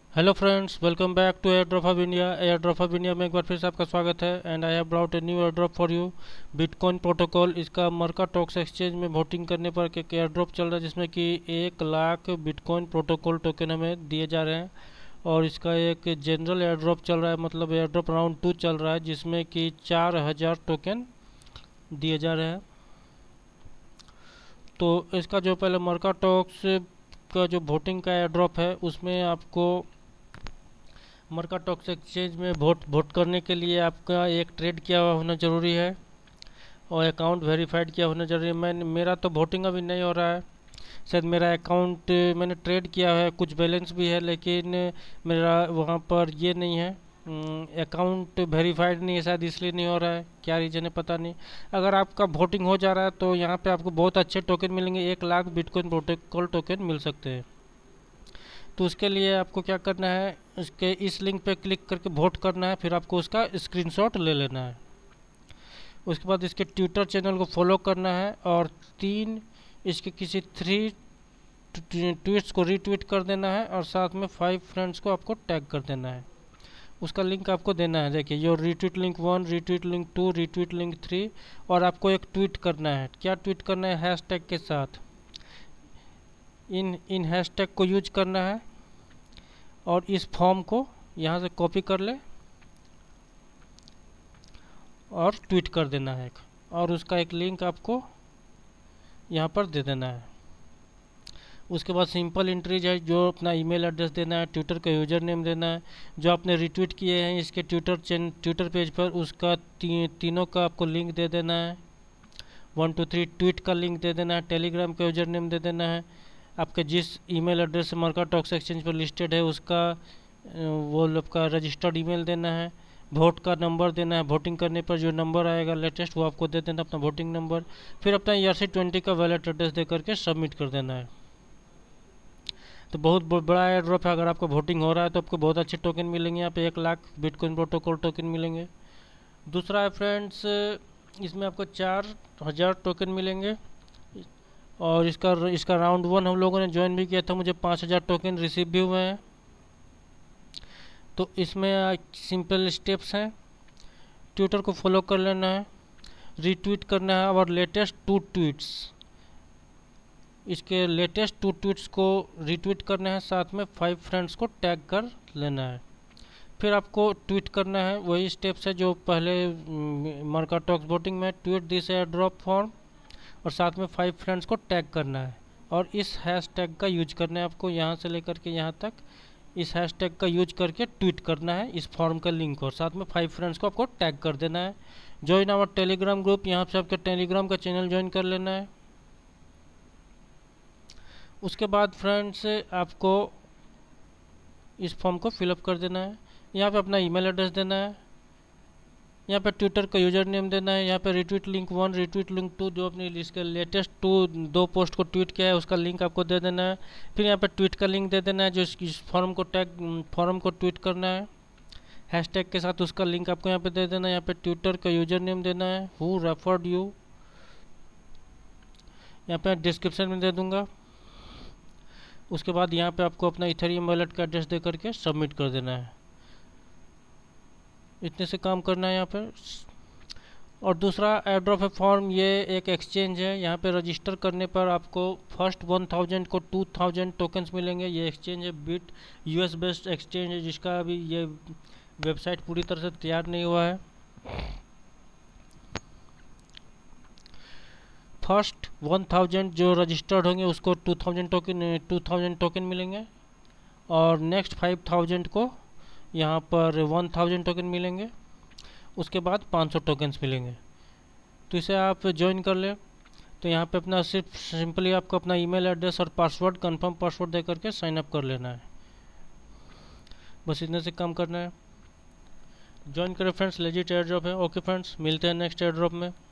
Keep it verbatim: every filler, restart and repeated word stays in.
Hello friends, welcome back to airdrop of India. Airdrop of India में एक बार फिर से आपका स्वागत है and I have brought a new airdrop for you. Bitcoin protocol, इसका मरका टॉक्स एक्सचेंज में वोटिंग करने पर एक एयर ड्रॉप चल रहा है जिसमें कि एक लाख बिटकॉइन प्रोटोकॉल टोकन हमें दिए जा रहे हैं। और इसका एक जनरल एयर ड्रॉप चल रहा है, मतलब एयर ड्रॉप राउंड टू चल रहा है जिसमें कि चार हज़ार टोकन दिए जा रहे हैं। तो इसका जो पहले मरका टॉक्स का जो वोटिंग का एयर ड्रॉप है उसमें आपको मरका टॉक्स एक्सचेंज में वोट वोट करने के लिए आपका एक ट्रेड किया हुआ होना ज़रूरी है और अकाउंट वेरीफाइड किया होना ज़रूरी है। मैं मेरा तो वोटिंग अभी नहीं हो रहा है, शायद मेरा अकाउंट मैंने ट्रेड किया है, कुछ बैलेंस भी है, लेकिन मेरा वहाँ पर ये नहीं है, अकाउंट वेरीफाइड नहीं है, शायद इसलिए नहीं हो रहा है, क्या रीज़न है पता नहीं। अगर आपका वोटिंग हो जा रहा है तो यहाँ पे आपको बहुत अच्छे टोकन मिलेंगे, एक लाख बिटकॉइन प्रोटोकॉल टोकन मिल सकते हैं। तो उसके लिए आपको क्या करना है, उसके इस लिंक पे क्लिक करके वोट करना है, फिर आपको उसका स्क्रीनशॉट ले लेना है। उसके बाद इसके ट्विटर चैनल को फॉलो करना है और तीन इसके किसी थ्री ट्वीट्स को रीट्वीट कर देना है और साथ में फाइव फ्रेंड्स को आपको टैग कर देना है। उसका लिंक आपको देना है, देखिए your retweet link one, retweet link two, retweet link three. और आपको एक ट्वीट करना है, क्या ट्वीट करना है, हैशटैग के साथ। इन इन हैशटैग को यूज करना है और इस फॉर्म को यहाँ से कॉपी कर ले और ट्वीट कर देना है एक, और उसका एक लिंक आपको यहाँ पर दे देना है। उसके बाद सिंपल एंट्रीज है, जो अपना ईमेल एड्रेस देना है, ट्विटर का यूज़र नेम देना है, जो आपने रिट्वीट किए हैं इसके ट्विटर चैन ट्विटर पेज पर उसका ती, तीनों का आपको लिंक दे देना है। वन टू थ्री ट्वीट का लिंक दे देना है, टेलीग्राम का यूज़र नेम दे देना है, आपके जिस ईमेल एड्रेस से मरका टॉक्स एक्सचेंज पर लिस्टेड है उसका वो आपका रजिस्टर्ड ईमेल देना है, वोट का नंबर देना है, वोटिंग करने पर जो नंबर आएगा लेटेस्ट वो आपको दे देना, अपना वोटिंग नंबर, फिर अपना ई आर सी ट्वेंटी का वैलेट एड्रेस दे करके सबमिट कर देना है। तो बहुत बड़ा एयर ड्रॉप है, अगर आपका वोटिंग हो रहा है तो आपको बहुत अच्छे टोकन मिलेंगे, यहाँ पे एक लाख बिटकॉइन प्रोटोकॉल टोकन मिलेंगे। दूसरा है फ्रेंड्स, इसमें आपको चार हज़ार टोकन मिलेंगे और इसका इसका राउंड वन हम लोगों ने ज्वाइन भी किया था, मुझे पाँच हज़ार टोकन रिसीव भी हुए हैं। तो इसमें सिंपल स्टेप्स हैं, ट्विटर को फॉलो कर लेना है, रीट्वीट करना है और लेटेस्ट टू ट्वीट्स, इसके लेटेस्ट टू ट्वीट्स को रीट्वीट करना है, साथ में फाइव फ्रेंड्स को टैग कर लेना है। फिर आपको ट्वीट करना है, वही स्टेप्स है जो पहले मरका टॉक्स वोटिंग में, tweet this airdrop form और साथ में फाइव फ्रेंड्स को टैग करना है और इस हैश टैग का यूज करना है आपको, यहाँ से लेकर के यहाँ तक इस हैश टैग का यूज करके ट्वीट करना है इस फॉर्म का लिंक और साथ में फाइव फ्रेंड्स को आपको टैग कर देना है। ज्वाइन आवर टेलीग्राम ग्रुप, यहाँ से आपके टेलीग्राम का चैनल ज्वाइन कर लेना है। उसके बाद फ्रेंड्स आपको इस फॉर्म को फिलअप कर देना है, यहाँ पे अपना ईमेल एड्रेस देना है, यहाँ पे ट्विटर का यूजर नेम देना है, यहाँ पे retweet link one, retweet link two, जो अपने इसके लेटेस्ट टू दो पोस्ट को ट्वीट किया है उसका लिंक आपको दे देना है। फिर यहाँ पे ट्वीट का लिंक दे देना है, जो इस फॉर्म को टैग फॉर्म को ट्वीट करना है, हैशटैग के साथ उसका लिंक आपको यहाँ पे दे देना है। यहाँ पे ट्विटर का यूजर नेम देना है, हु रेफर्ड यू, यहाँ पे डिस्क्रिप्शन में दे दूंगा। उसके बाद यहाँ पे आपको अपना इथेरियम वॉलेट का एड्रेस दे करके सबमिट कर देना है, इतने से काम करना है यहाँ पर। और दूसरा एयर ड्रॉप है फॉर्म, ये एक एक्सचेंज है, यहाँ पे रजिस्टर करने पर आपको फर्स्ट वन थाउजेंड को टू थाउजेंड टोकन्स मिलेंगे। ये एक्सचेंज है बिट यूएस बेस्ड एक्सचेंज है, जिसका अभी ये वेबसाइट पूरी तरह से तैयार नहीं हुआ है। फर्स्ट वन थाउजेंड जो रजिस्टर्ड होंगे उसको two thousand token two thousand token मिलेंगे और नेक्स्ट फाइव थाउजेंड को यहाँ पर वन थाउजेंड टोकन मिलेंगे, उसके बाद पाँच सौ टोकन्स मिलेंगे। तो इसे आप ज्वाइन कर ले। तो यहाँ पे अपना सिर्फ सिंपली आपको अपना ईमेल एड्रेस और पासवर्ड कंफर्म पासवर्ड दे करके साइन अप कर लेना है, बस इतने से काम करना है। ज्वाइन करें फ्रेंड्स, लेजिट एयर ड्रॉप है। ओके फ्रेंड्स, मिलते हैं नेक्स्ट एयर ड्रॉप में।